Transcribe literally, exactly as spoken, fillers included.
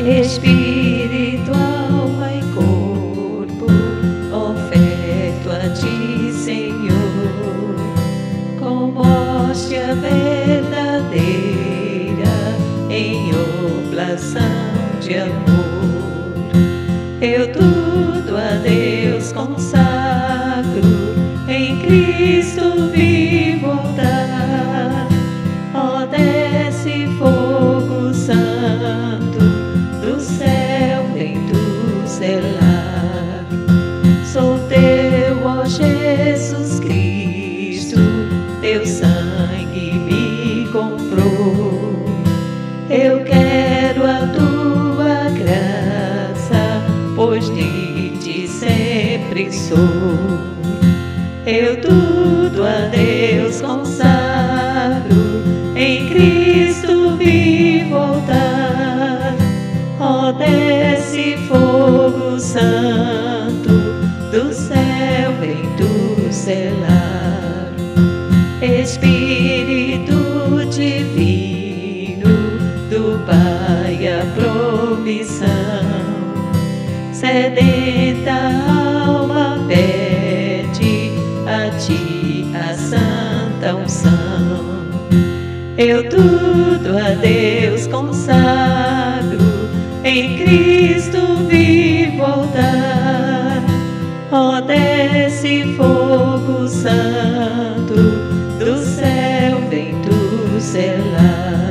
Espírito, alma e corpo, oferto a Ti, Senhor, como hóstia verdadeira, em oblação de amor. Eu tudo a Deus consagro, em Cristo vivo altar. Ó, desce fogo santo do céu, vem tu selar. Sou teu, ó Jesus Cristo, teu sangue me comprou. Eu quero a tua graça, pois de ti sempre sou. Eu tudo a Deus consagro, em Cristo vivo altar. Ó, desce fogo santo do céu, vem tu selar. Espírito divino do Pai, a promissão, sedenta alma pede a Ti a santa unção. Eu tudo a Deus consagro, em Cristo vivo altar. Ó, desce fogo santo do céu, vem tu selar.